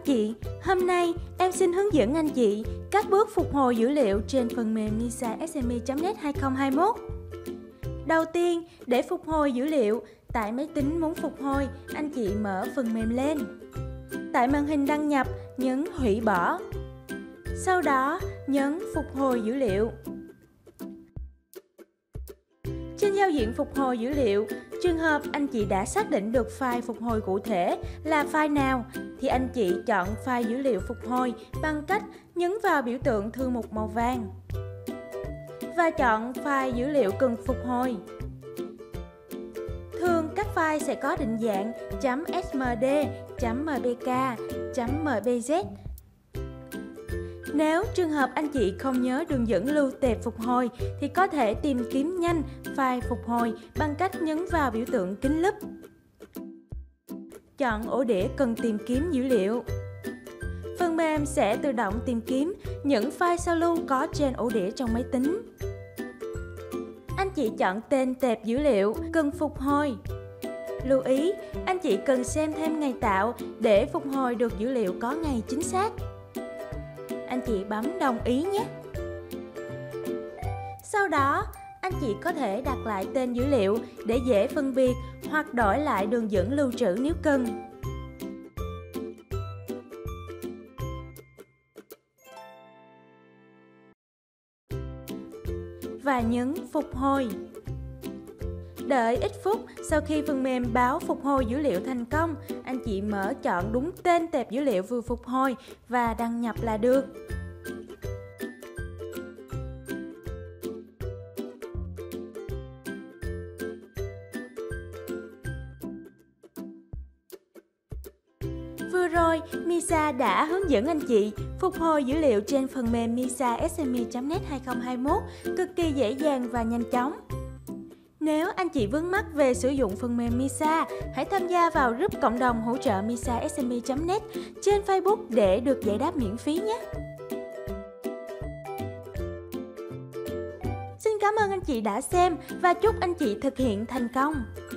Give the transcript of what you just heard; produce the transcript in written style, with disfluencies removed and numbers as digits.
chị, hôm nay em xin hướng dẫn anh chị các bước phục hồi dữ liệu trên phần mềm MISA-SME.net 2021. Đầu tiên, để phục hồi dữ liệu, tại máy tính muốn phục hồi, anh chị mở phần mềm lên. Tại màn hình đăng nhập, nhấn hủy bỏ. Sau đó, nhấn phục hồi dữ liệu. Trên giao diện phục hồi dữ liệu, trường hợp anh chị đã xác định được file phục hồi cụ thể là file nào, thì anh chị chọn file dữ liệu phục hồi bằng cách nhấn vào biểu tượng thư mục màu vàng và chọn file dữ liệu cần phục hồi. Thường các file sẽ có định dạng .smd, .mbk, .mbz. Nếu trường hợp anh chị không nhớ đường dẫn lưu tệp phục hồi thì có thể tìm kiếm nhanh file phục hồi bằng cách nhấn vào biểu tượng kính lúp. Chọn ổ đĩa cần tìm kiếm dữ liệu. Phần mềm sẽ tự động tìm kiếm những file sao lưu có trên ổ đĩa trong máy tính. Anh chị chọn tên tệp dữ liệu cần phục hồi. Lưu ý, anh chị cần xem thêm ngày tạo để phục hồi được dữ liệu có ngày chính xác. Anh chị bấm đồng ý nhé. Sau đó, anh chị có thể đặt lại tên dữ liệu để dễ phân biệt hoặc đổi lại đường dẫn lưu trữ nếu cần. Và nhấn phục hồi. Đợi ít phút sau khi phần mềm báo phục hồi dữ liệu thành công, anh chị mở chọn đúng tên tệp dữ liệu vừa phục hồi và đăng nhập là được. Vừa rồi, MISA đã hướng dẫn anh chị phục hồi dữ liệu trên phần mềm MISA-SME.net 2021 cực kỳ dễ dàng và nhanh chóng. Nếu anh chị vướng mắc về sử dụng phần mềm MISA, hãy tham gia vào group cộng đồng hỗ trợ MISA-SME.net trên Facebook để được giải đáp miễn phí nhé. Xin cảm ơn anh chị đã xem và chúc anh chị thực hiện thành công.